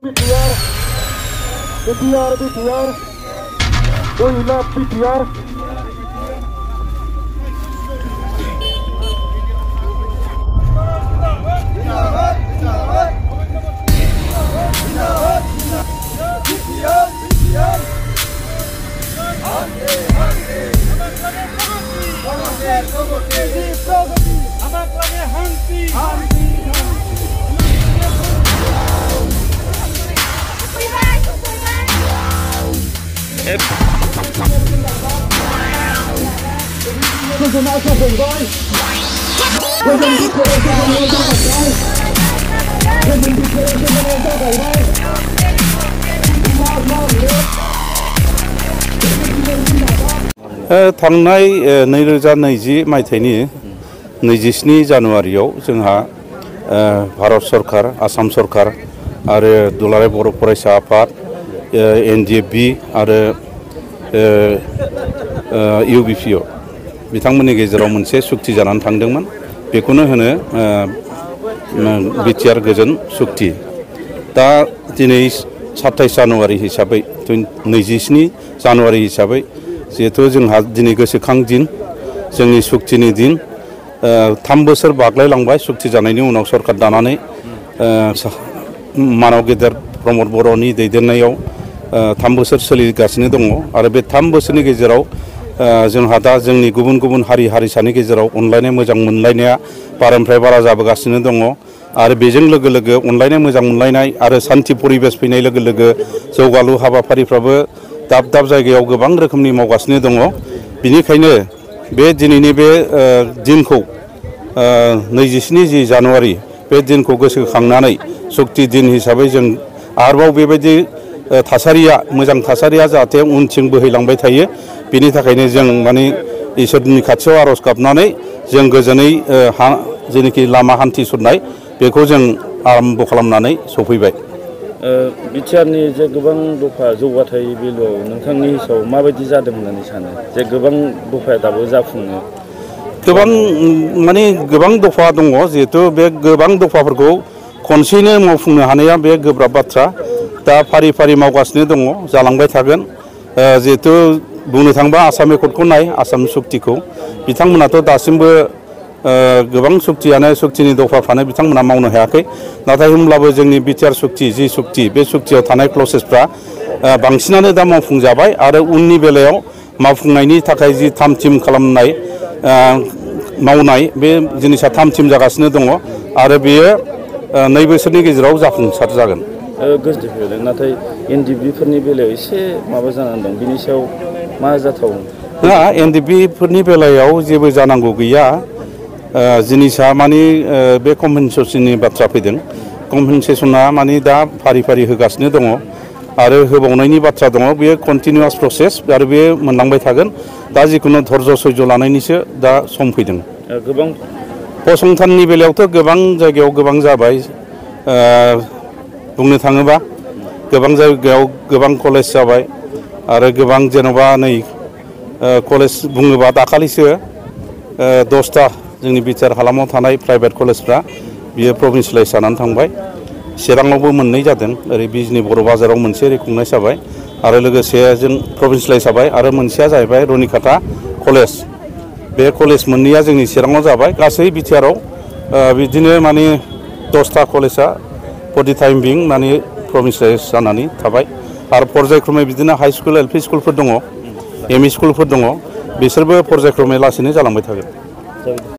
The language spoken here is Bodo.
BTR, we love BTR. थांनाय 2020 मायथाइनि 27 जानुवारियाव जोंहा भारत सरकार, आसाम सरकार आरो दुलाराय बर' फरायसा आफाद, NDFB आरो UBPO बिथांमोननि गेजेराव मोनसे सुक्ति जानानै थांदोंमोन। बेखौनो होनो BTR गोजोन सुक्ति। दा दिनै 27 जानुवारि हिसाबै 27 जानुवारि हिसाबै जिहेतु जोंहा दिनै गोसोखां दिन, जोंनि सुक्तिनि दिन। 3 बोसोर बाग्लायलांबाय सुक्ति जानायनि उनाव सरकार दानानै मानाव गेदेर प्रमद बर'नि दैदेननायाव 3 बोसोर सोलिगासिनो दङ आरो बे 3 बोसोरनि गेजेराव जोंहा दा जोंनि गुबुन गुबुन हारि हारिसानि गेजेराव अनलायनाय मोजां मोनलायनाया बारानिफ्राय बारा जाबोगासिनो दङ आरो बेजों लोगो लोगो अनलायनाय मोजां मोनलायनाय आरो सान्थि परिबेश फैनाय लोगो लोगो जौगालु हाबाफारिफ्राबो दाब दाब जायगायाव गोबां रोखोमनि मावगासिनो दङ। बिनिखायनो बे दिनैनि बे दिनखौ 27 जानुवारि बे दिनखौ गोसोखांनानै सुक्ति दिन हिसाबै जों आरोबाव बेबायदि थासारिया मोजां थासारिया जाहाथे उनथिं बोहैलांबाय थायो, बेनि थाखायनो जों माने इसोरनि खाथियाव आरज गाबनानै जों गोजोनै जेनोखि लामा हान्थिसुरनाय बेखौ जों आरम्भ खालामनानै सफैबाय। BTRनि जे गोबां दफा जौगाथाय बेलायाव नोंथांनि हिसाबाव माबायदि जादों होननानै सानो? जे गोबां दफाया दाबो जाफुङो। गोबां दफा दङ, जिहेतु बे गोबां दफाफोरखौ खनसेनो मावफुंनो हानाया बे गोब्राब बाथ्रा। दा फारि फारि मावगासिनो दङ, जालांबाय थागोन। जिहेतु बुंनो थाङोबा आसाम एकर्डखौ नाय, आसाम सुक्तिखौ बिथांमोनाथ' दासिमबो गोबां सुक्तिनि दफाफ्रानो बिथांमोना मावनो हायाखै। नाथाय होमब्लाबो जोंनि BTR सुक्ति जि सुक्ति बे सुक्तियाव थानाय क्लसेसफ्रा बांसिनानो दा मावफुंजाबाय आरो उननि बेलायाव मावफुंनायनि थाखाय जि थाम थिम खालामनाय मावनाय बे जिनिसा थाम थिम जागासिनो दङ आरो बेयो 2 बोसोरनि गेजेराव जाफुंसार जागोन। गोजोनथों। नाथाय NDFBफोरनि बेलायाव एसे माबा जानानै दं, बिनि सायाव मा जाथावो? NDFBफोरनि बेलायाव जेबो जानांगौ गैया। जिनिसा माने बे कम्पेनसेसननि बाथ्रा फैदों। कम्पेनसेसना माने दा फारि फारि होगासिनो दङ आरो होबावनायनि बाथ्रा दङ। बेयो कन्टिनिउआस प्रसेस आरो बे मोनलांबाय थागोन। दा जिखुनु धर्ज सैज्य लानायनिसो दा सम फैदों। गोबां फसंथाननि बेलायावथ' गोबां जायगायाव गोबां जाबाय। बुंनो थाङोबा गोबां जायगायाव गोबां कलेज जाबाय आरो गोबां जेन'बा नै कलेज बुङोबा दाखालिसो 10टा जोंनि BTR हालामाव थानाय प्राइभेट कलेजफ्रा बियो प्रभिन्सियेलाइज जानानै थांबाय। चिराङावबो 2 जादों, ओरै बिजनि बर' बाजाराव मोनसे रिकगनाइज जाबाय आरो लोगोसे जों प्रभिन्सियेलाइज जाबाय आरो मोनसेया जाहैबाय रुनिकाटा कलेज। बे कलेज 2आ जोंनि चिराङाव जाबाय। गासै BTRआव बिदिनो माने 10टा कलेजआ फर दि टाइम बिं माने प्रभिन्सियेलाइज जानानै थाबाय आरो पर्यायक्रमै बिदिनो हाई स्कुल LP स्कुलफोर दङ, ME स्कुलफोर दङ, बिसोरबो पर्यायक्रमै लासैनो जालांबाय थागोन।